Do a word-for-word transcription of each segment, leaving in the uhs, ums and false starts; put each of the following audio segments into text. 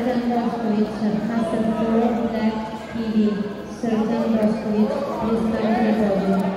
Sultan Roscovic, Master four Black T V, Sultan Roscovic, please come to the podium.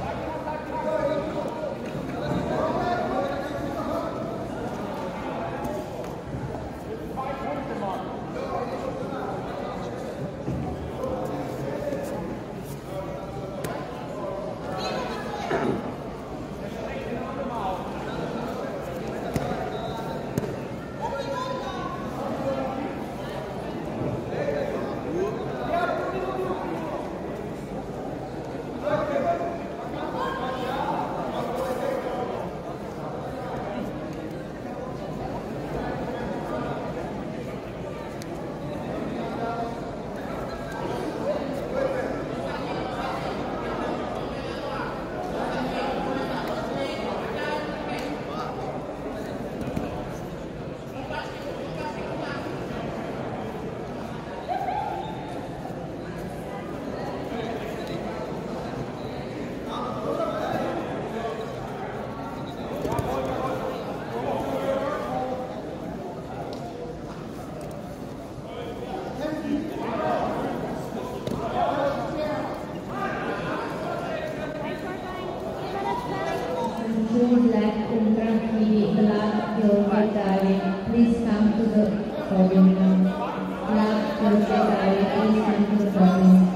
Black Ultra T V, Black Pure Diary, please come to the podium now. Black Pure Diary, please come to the podium.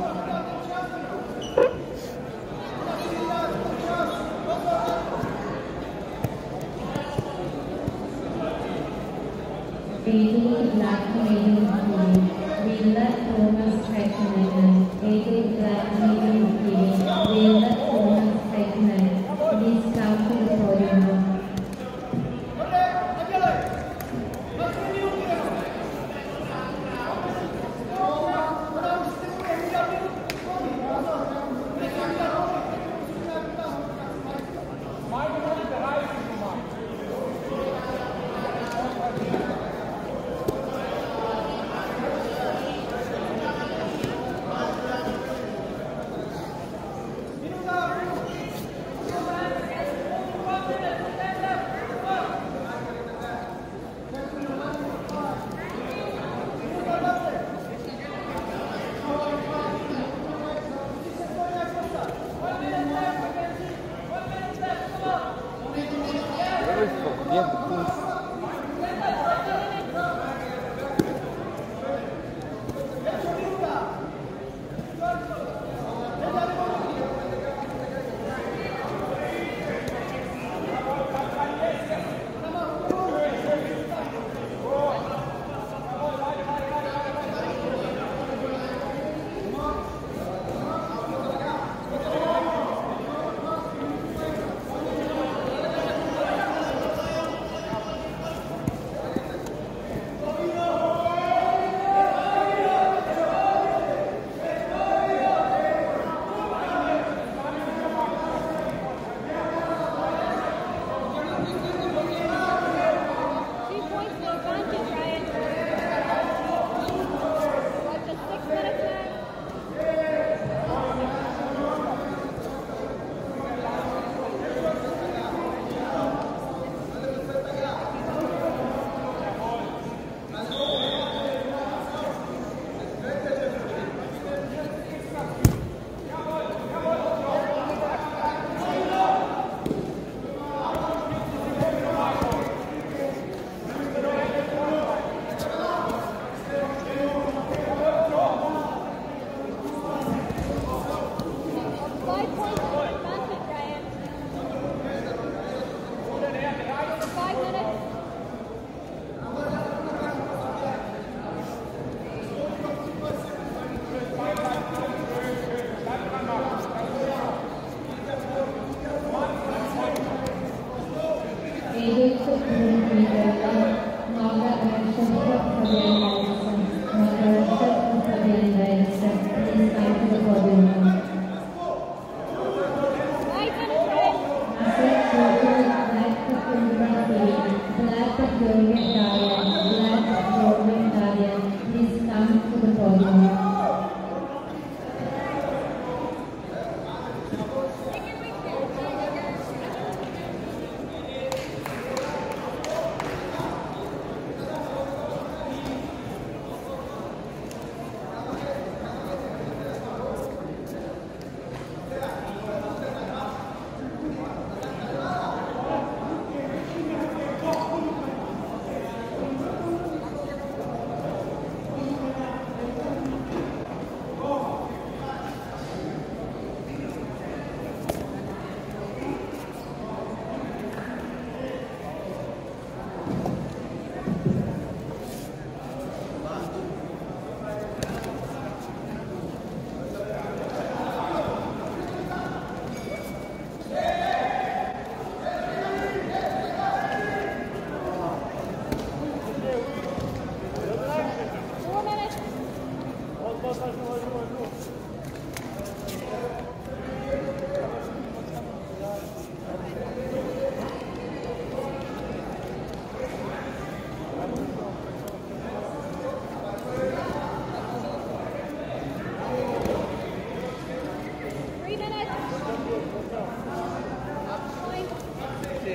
A two Black Medium T V, Wheeler Thomas Hackman, A two Black Medium T V, Wheeler Thomas Hackman, please come to the podium now.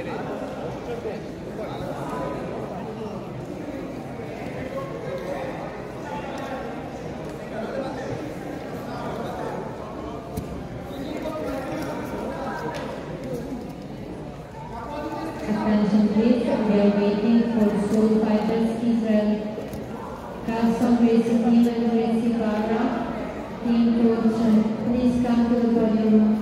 Attention please, we are waiting for Soul Fighters Israel, Custom Racing Team and Racing Barra, Team Coach, please come to the podium.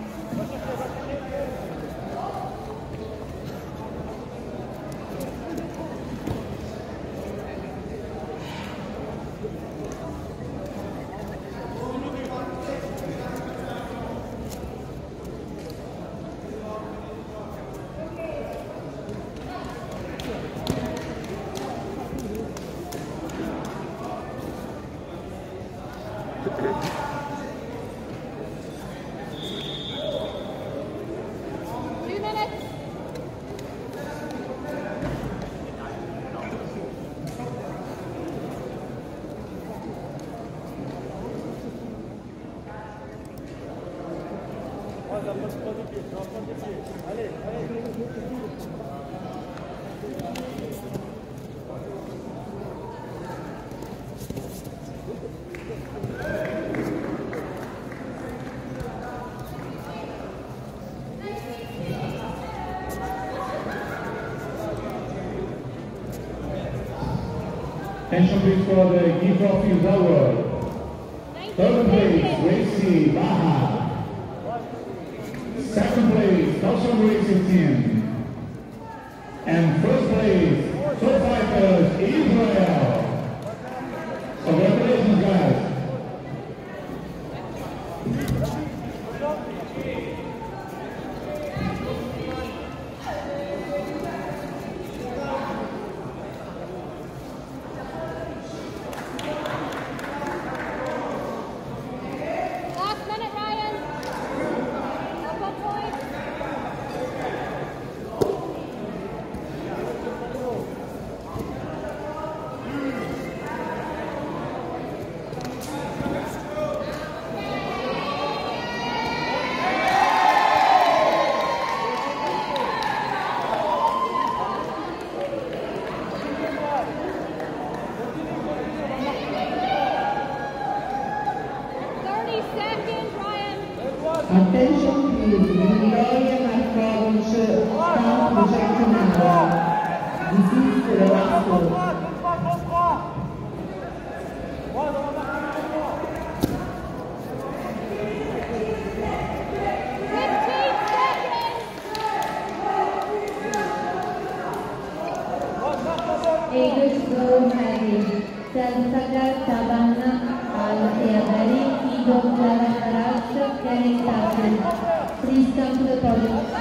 Attention please for the gift trophies award. Third place, Racing Baja. Second place, Custom Racing Team. And first place, Soul Fighters Israel. Congratulations, guys. Attention please, Vittoria Markovic, Stamp Centenario. This is the last call. Eagles Go Harry, Selsagar Tabanna, Al-Teabari, Ido Clara Haraj, Karen Tassel. Please come to the podium.